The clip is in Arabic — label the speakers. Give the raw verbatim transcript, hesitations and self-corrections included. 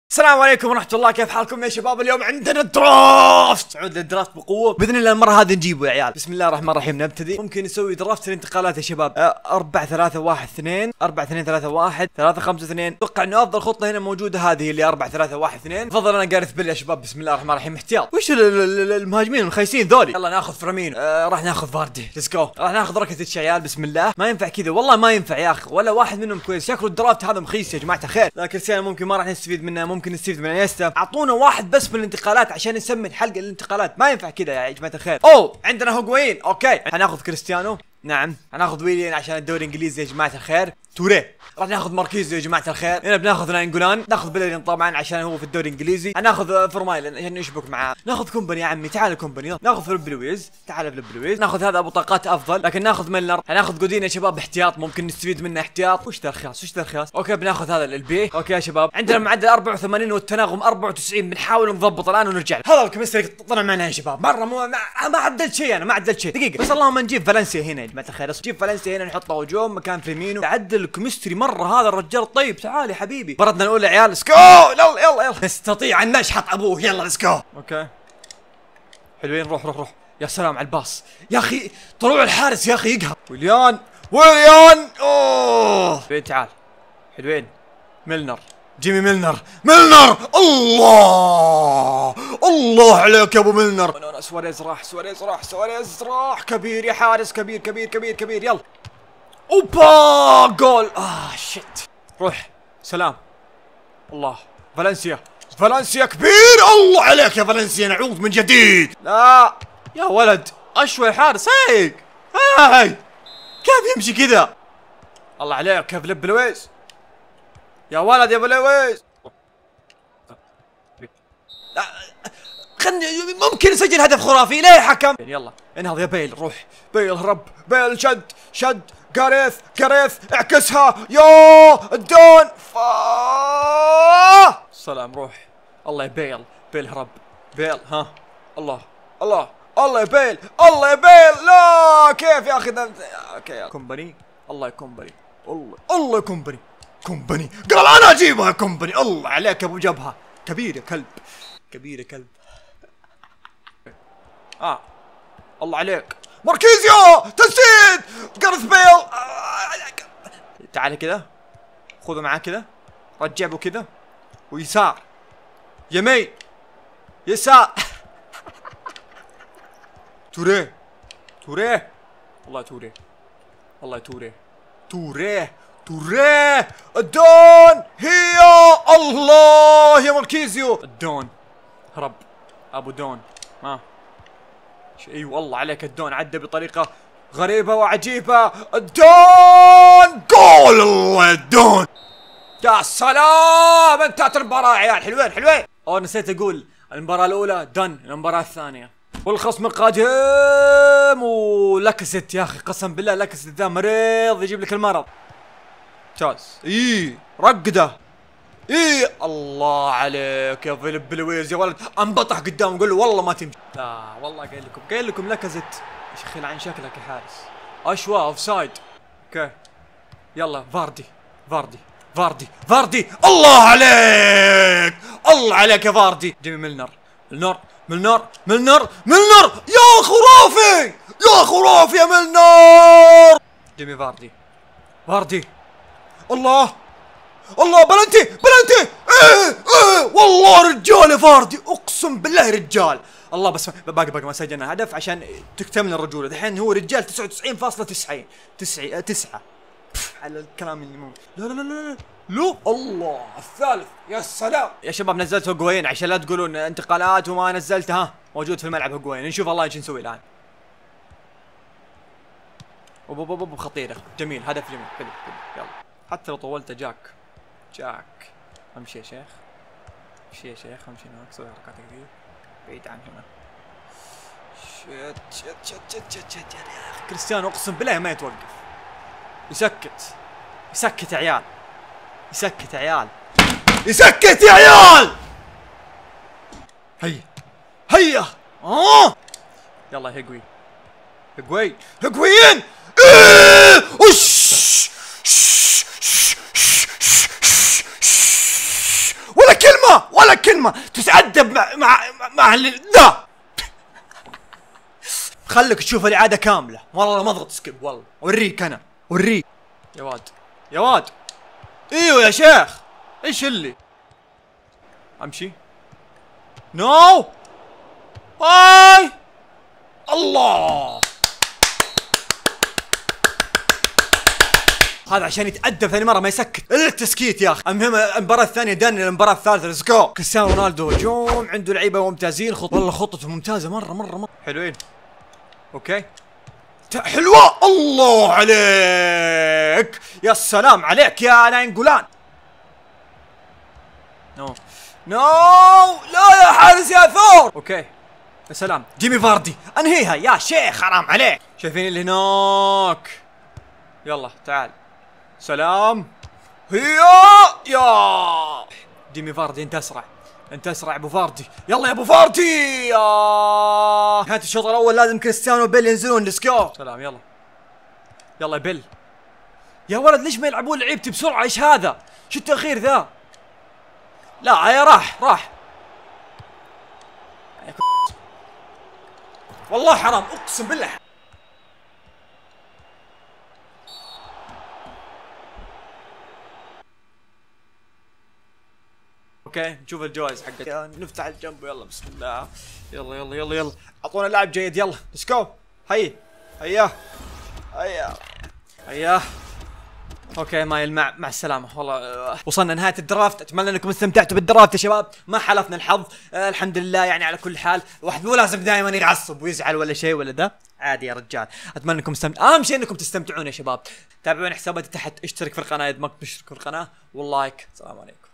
Speaker 1: السلام عليكم ورحمة الله، كيف حالكم يا شباب؟ اليوم عندنا درافت، عود للدرافت بقوة بإذن الله. المرة هذه نجيبه يا عيال. بسم الله الرحمن الرحيم. نبتدي. ممكن نسوي درافت الانتقالات يا شباب. أربعة ثلاثة واحد اثنين، أربعة اثنين ثلاثة واحد، ثلاثة خمسة اثنين. أتوقع إنه أفضل خطة هنا موجودة هذه اللي أربعة ثلاثة واحد اثنين. بفضل أنا جاريث بيل يا شباب. بسم الله الرحمن الرحيم. احتياط. وش المهاجمين الخايسين ذولي؟ يلا ناخذ فرامينو. آه راح ناخذ فاردي. ليتس جو. راح ناخذ راكيتيتش يا عيال. بسم الله. ما ينفع كذا والله، ما ينفع يا أخي، ولا واحد منهم كويس. شكله الدرافت هذا مخيس يا جماعة الخير. لكن كريستيانو ممكن ما راح نستفيد منه، ممكن نستفيد من انيستا. اعطونا واحد بس من الانتقالات عشان نسمي حلقه الانتقالات. ما ينفع كذا يا جماعه الخير. اوه عندنا هوغوين. اوكي حناخذ كريستيانو. نعم هناخذ ويليان عشان الدوري الانجليزي يا جماعه الخير. توريه. راح ناخذ ماركيزو يا جماعه الخير. هنا بناخذ ناينجولان. ناخذ بلرين طبعا عشان هو في الدوري الانجليزي. هناخذ فرمايلن عشان نشبك معاه. ناخذ كومباني يا عمي. تعال كومباني. ناخذ فيليب لويز. تعال فيليب لويز. ناخذ هذا ابو طاقات افضل، لكن ناخذ ميلنر. هناخذ جودين يا شباب احتياط، ممكن نستفيد منه احتياط. وش ذا الرخاص؟ وش ذا الرخاص؟ اوكي بناخذ هذا البي. اوكي يا شباب عندنا معدل أربعة وثمانين والتناغم أربعة وتسعين. بنحاول نضبط الان ونرجع. هذا الكمستري طلع معنا يا شباب مره مو ما, ما عدلت شيء. انا ما عدلت شيء دقيقه بس. اللهم نجيب فالنسيا هنا يا جماعه الخير. نجيب فالنسيا هنا نحطه هجوم مكان فيرمينو. عدل الكمستري مره هذا الرجال. طيب تعال يا حبيبي. بردنا الاولى يا عيال. سكو. يلا يلا يلا نستطيع ان نشحط ابوه. يلا لسكو. اوكي حلوين. روح روح روح. يا سلام على الباص يا اخي. طلوع الحارس يا اخي يقهر. ويليان ويليان. اوه حلوين. تعال حلوين. ميلنر. جيمي ميلنر. ميلنر. الله الله عليك يا ابو ميلنر. سواريز راح. سواريز راح. سواريز راح. كبير يا حارس. كبير كبير كبير كبير. يلا اوبا جول. اه شت. روح. سلام. الله. فالنسيا. فالنسيا كبير. الله عليك يا فالنسيا. نعوذ من جديد. لا يا ولد اشوي حارس هيك. هاي كيف يمشي كذا؟ الله عليك كيف لب لويس يا ولد يا بلويس. خلني ممكن نسجل هدف خرافي. ليه حكم؟ يلا انهض يا بيل. روح بيل. هرب بيل. شد شد. جاريث جاريث اعكسها. يا الدون. فا سلام. روح. الله يا بيل. بيل هرب. بيل. ها الله الله الله يا بيل. الله يا بيل. لا كيف يا اخي ذا. اوكي يا كومباني. الله يا كومباني. الله الله يا كومباني. كومباني قال انا اجيبها يا كومباني. الله عليك يا ابو جبهه. كبير يا كلب. كبير يا كلب. اه الله عليك. ماركيزيو تسديد. جارث بيل. تعال كذا خذه معاه كذا. رجعه كذا ويسار يمين يسار. توريه. توريه. الله توريه. الله توريه. توريه. توريه. الدون. هي الله يا ماركيزيو. الدون هرب. ابو دون. ما اي والله عليك. الدون عدى بطريقه غريبه وعجيبه. الدون جول. الله الدون. يا سلام انتهت المباراه يا عيال. حلوين حلوين. اوه نسيت اقول المباراه الاولى دن. المباراه الثانيه والخصم القادم ولكست. يا اخي قسم بالله لكست ذا مريض يجيب لك المرض. ممتاز. اي رقده. اي الله عليك يا فيليب لويز يا ولد. انبطح قدام قول له والله ما تمشي. لا والله قايل لكم قايل لكم لكزت. يا اخي عن شكلك يا حارس. اشوا اوف سايد. اوكي يلا فاردي. فاردي فاردي فاردي. الله عليك. الله عليك يا فاردي. جيمي ميلنر. ميلنر ميلنر ميلنر ميلنر. يا خرافي يا خرافي يا ميلنر. جيمي فاردي. فاردي. الله الله بلنتي بلنتي. ايه ايه والله رجال يا فاردي. اقسم بالله رجال. الله بس باقي باقي ما سجلنا هدف عشان تكتمل الرجوله. دحين هو رجال تسعة وتسعين فاصلة تسعين. تسعة تسعة على الكلام اللي مو. لا لا لا لا لا. الله الثالث. يا سلام يا شباب. نزلت هوغوين عشان لا تقولون انتقالات وما نزلتها. موجود في الملعب هوغوين. نشوف الله ايش نسوي الان. اوب اوب اوب خطيره. جميل هدف جميل. حلو حلو. يلا حتى لو طولت جاك. جاك امشي يا شيخ. امشي يا شيخ. امشي هناك. سوي حركات كثير بعيد عن هنا. شت شت شت شت شت شت يا اخي. كريستيانو اقسم بالله ما يتوقف. يسكت يسكت يا عيال. يسكت يا عيال. يسكت يا عيال. هيا هيا. اه يلا هيغوي. هيغوي هيغوين. ايه وش ولا كلمة. كلمة تتأدب مع مع مع ذا. خليك تشوف الإعادة كاملة، والله ما اضغط سكيب، والله اوريك انا اوريك يا واد يا واد. ايوه يا شيخ، ايش اللي امشي؟ نو هاي الله، هذا عشان يتأدب ثاني مرة ما يسكت الا التسكيت يا اخي. المهم المباراة الثانية داني للمباراة الثالثة، ليتس جو. كريستيانو رونالدو هجوم، عنده لعيبة ممتازين، خط والله خطته ممتازة مرة مرة مرة حلوين. اوكي حلوة، الله عليك، يا سلام عليك يا ناينجولان. نو نو لا يا حارس يا ثور. اوكي يا سلام، جيمي فاردي انهيها يا شيخ، حرام عليك. شايفين اللي هناك؟ يلا تعال سلام. هيا يا جيمي فاردي، انت اسرع انت اسرع ابو فاردي، يلا يا ابو فاردي. يا نهاية الشوط الاول لازم كريستيانو وبيل ينزلون، ليتس جو. سلام يلا يلا يا بيل. يا ولد ليش ما يلعبون لعيبتي بسرعة؟ ايش هذا؟ شو التأخير ذا؟ لا يا راح راح والله حرام، اقسم بالله. اوكي نشوف الجوائز حقتها، نفتح الجنب يلا بسم الله. يلا يلا يلا يلا اعطونا لاعب جيد، يلا ليتس جو. هيا هيا هيا هيا. اوكي مايل مع مع السلامة، والله وصلنا نهاية الدرافت، اتمنى انكم استمتعتوا بالدرافت يا شباب، ما حلفنا الحظ آه الحمد لله يعني على كل حال، واحد مو لازم دائما يعصب ويزعل ولا شيء ولا ده، عادي يا رجال، اتمنى انكم استمتعوا، اهم شيء انكم تستمتعون يا شباب، تابعون حساباتي تحت، اشترك في القناة اذا ما كنت مشترك في القناة، واللايك، السلام عليكم.